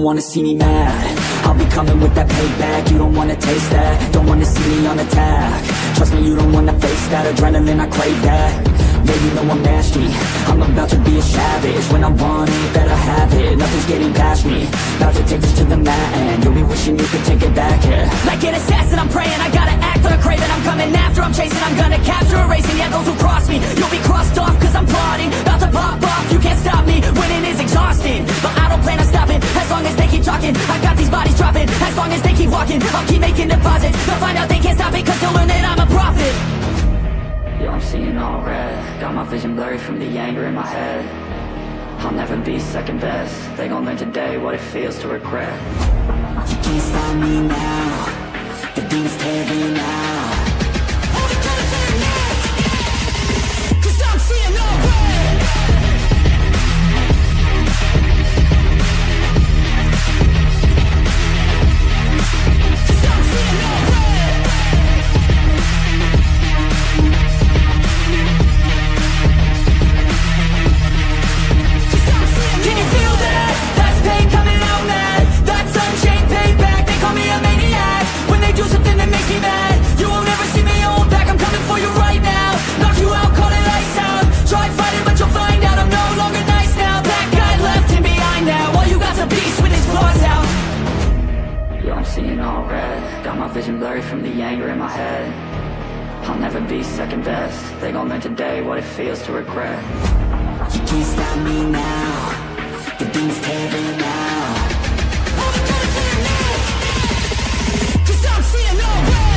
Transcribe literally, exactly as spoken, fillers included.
don't wanna see me mad. I'll be coming with that payback, you don't wanna taste that. Don't wanna see me on attack. Trust me, you don't wanna face that. Adrenaline, I crave that. Yeah, you know I'm nasty, I'm about to be a savage. When I want it, better have it. Nothing's getting past me, about to take this to the mat. And you'll be wishing you could take it back, yeah. Like an assassin, I'm praying, I gotta act on a craving. I'm coming after, I'm chasing, I'm gonna capture, erasing. Yeah, those who cross me, you'll be crossed off, cause I'm plotting. About to pop off, you can't stop me. Winning is exhausting, but I don't plan on stopping. As long as they keep talking, I got these bodies dropping. As long as they keep walking, I'll keep making deposits. They'll find out they can't stop it, cause they'll learn that I'm a prophet. Yo, I'm seeing all red. Got my vision blurry from the anger in my head. I'll never be second best. They gon' learn today what it feels to regret. You can't stop me now. The demons tearing now. Hold it closer now, cause I'm seeing all red. Cause I'm seeing all red. Can you feel that? That's pain coming out mad. That's unchained payback. They call me a maniac. When they do something that makes me mad, you won't ever see me hold back. I'm coming for you right now. Knock you out, call it lights out. Try fighting, but you'll find out I'm no longer nice now. That guy left him behind now. All you got's a beast with his claws out. Yo, I'm seeing all red. Got my vision blurry from the anger in my head. I'll never be second best. They gon' learn today what it feels to regret. You can't stop me now. The demons tearing now. Hold it closer now, cause I'm seeing all red.